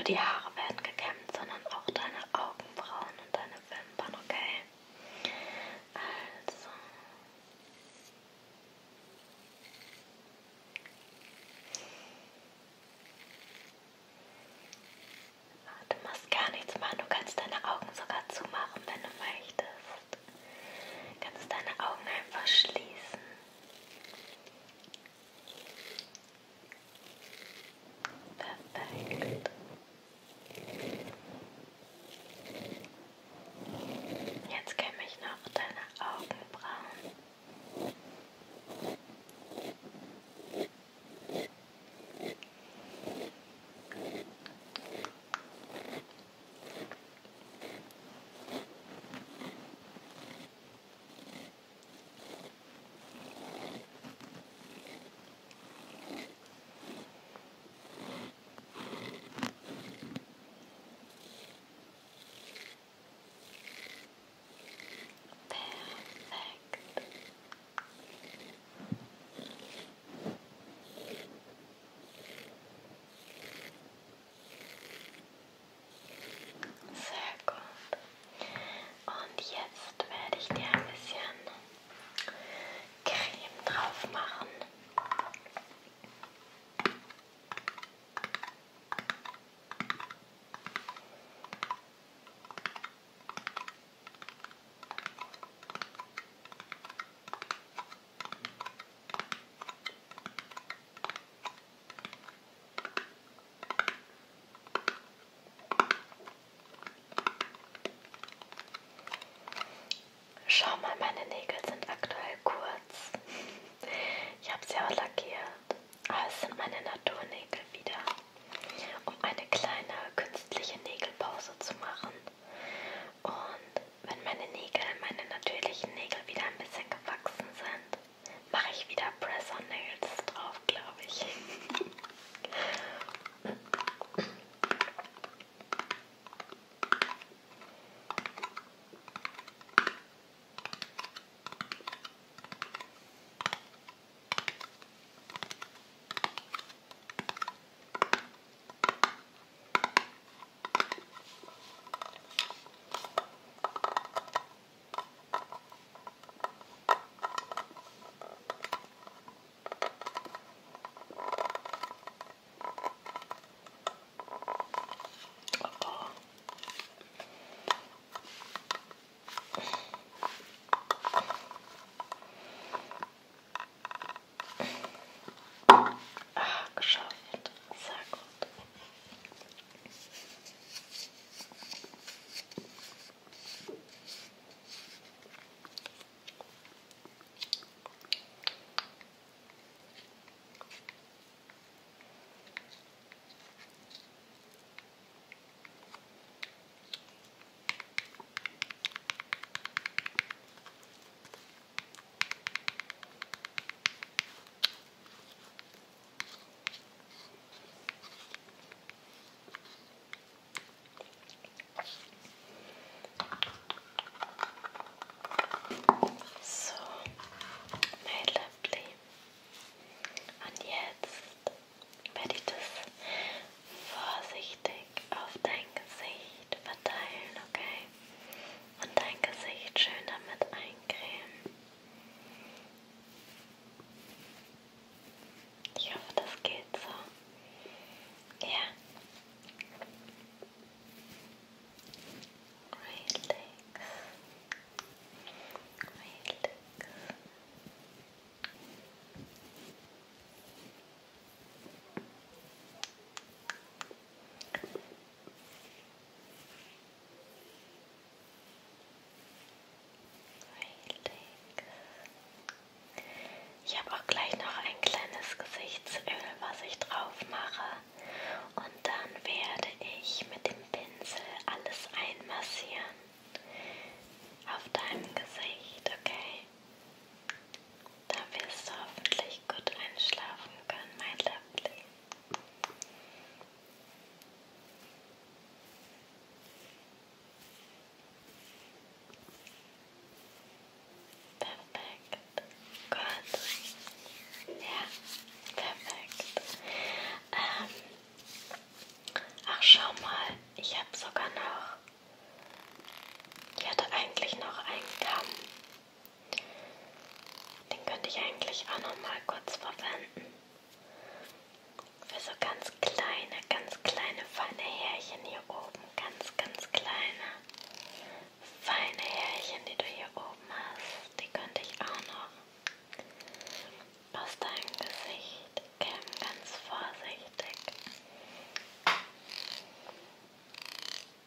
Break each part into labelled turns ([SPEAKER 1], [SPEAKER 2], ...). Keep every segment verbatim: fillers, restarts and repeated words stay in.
[SPEAKER 1] die Haare werden gekämmt, sondern auch deine Augenbrauen und deine Wimpern, okay? Also. Du musst gar nichts machen, du kannst deine Augen sogar zumachen, wenn du möchtest. Du kannst deine Augen einfach schließen. Perfekt. Ich habe sogar noch, ich hatte eigentlich noch einen Kamm. Den könnte ich eigentlich auch noch mal kurz verwenden. Für so ganz kleine, ganz kleine, feine Härchen hier oben. Ganz, ganz kleine, feine Härchen, die du hier oben hast. Die könnte ich auch noch aus deinem Gesicht kämmen, ganz vorsichtig.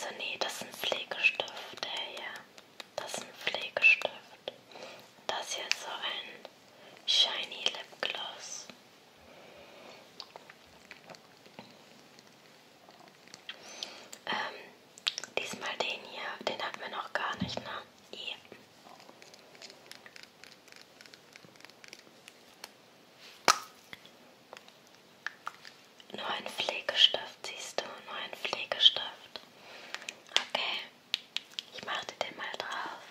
[SPEAKER 1] Also nee, das ist ein Pflegestift, der hier. Das ist ein Pflegestift. Das hier ist so ein Shiny Lip Gloss. Ähm, diesmal den hier, den hatten wir noch gar nicht, ne? Yeah. Nur ein Pflegestift, siehst du, nur ein Pflegestift. Okay, ich mache dir den mal drauf.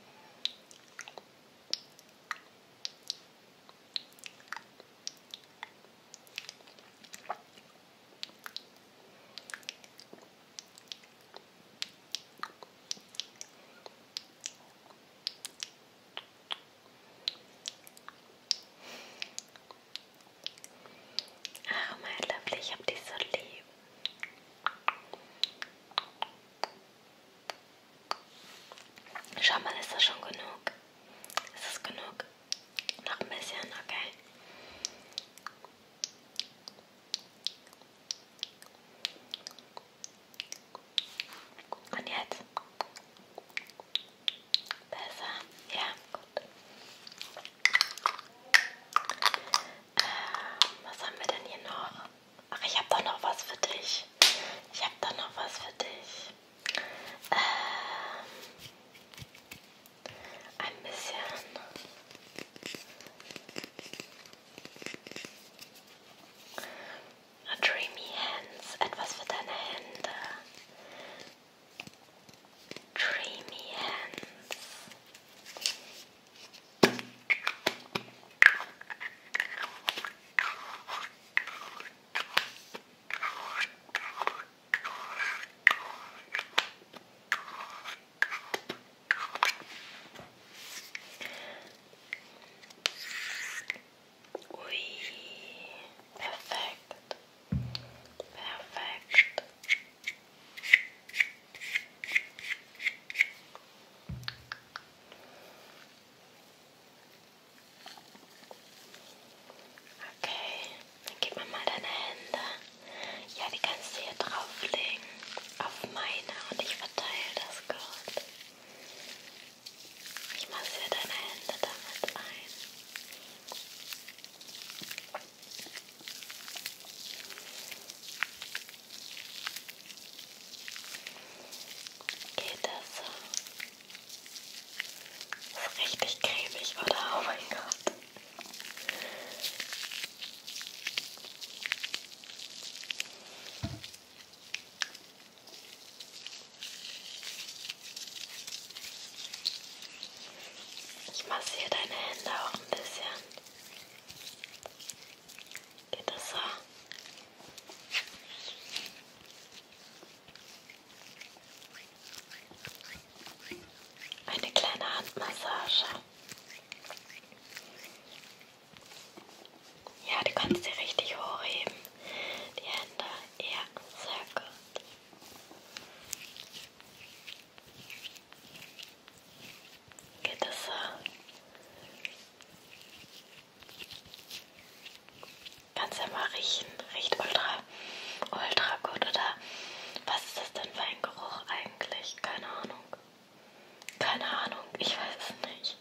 [SPEAKER 1] Ach, mein Lovely, ich hab dich so lieb. Schau mal, ist das schon genug? Ist es genug? Noch ein bisschen, okay. Und jetzt? Besser? Ja, gut. Ähm, was haben wir denn hier noch? Ach, ich habe doch noch was für dich. Ich habe doch noch was für dich. Ähm, ein bisschen. Dreamy Hands, etwas für deine Hände. Dreamy Hands. Ui, perfekt. Perfekt. Okay, dann gib mir mal deine Hände. Ja, die kannst du hier drauflegen. Auf meine und ich verteile das gut. Ich massiere deine Hände damit ein. Geht das so? Ist richtig cremig, oder? Oh mein Gott. Ich massiere deine Hände auch ein bisschen. Geht das so? Eine kleine Handmassage. Ja, du kannst sie richtig hochheben. Die Hände. Ja, sehr gut. Geht das so? Kannst ja mal riechen. Riecht ultra, ultra gut, oder? Was ist das denn für ein Geruch eigentlich? Keine Ahnung. Keine Ahnung, ich weiß es nicht.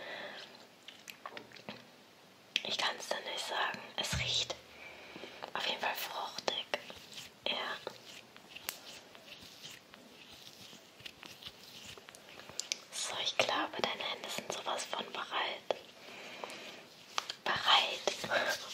[SPEAKER 1] Ich kann es dir nicht sagen. Es riecht auf jeden Fall fruchtig. Ja. So, ich glaube, deine Hände sind sowas von bereit. Bereit.